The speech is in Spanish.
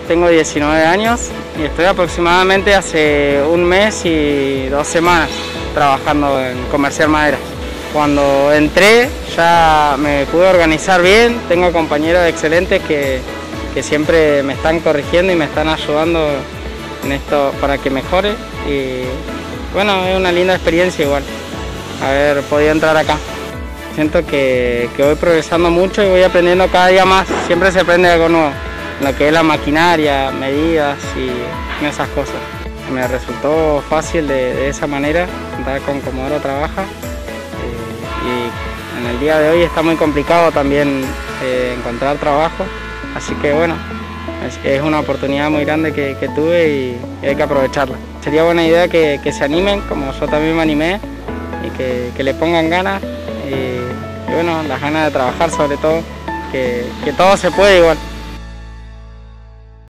tengo 19 años y estoy aproximadamente hace un mes y 2 semanas trabajando en comerciar madera. Cuando entré ya me pude organizar bien, tengo compañeros excelentes que siempre me están corrigiendo y me están ayudando en esto para que mejore y bueno, es una linda experiencia igual haber podido entrar acá. Siento que voy progresando mucho y voy aprendiendo cada día más, siempre se aprende algo nuevo, lo que es la maquinaria, medidas y esas cosas. Me resultó fácil de esa manera, entrar con Comodoro Trabaja y en el día de hoy está muy complicado también encontrar trabajo, así que bueno, es una oportunidad muy grande que tuve y hay que aprovecharla. Sería buena idea que se animen, como yo también me animé, y que le pongan ganas y bueno, las ganas de trabajar sobre todo, que todo se puede igual.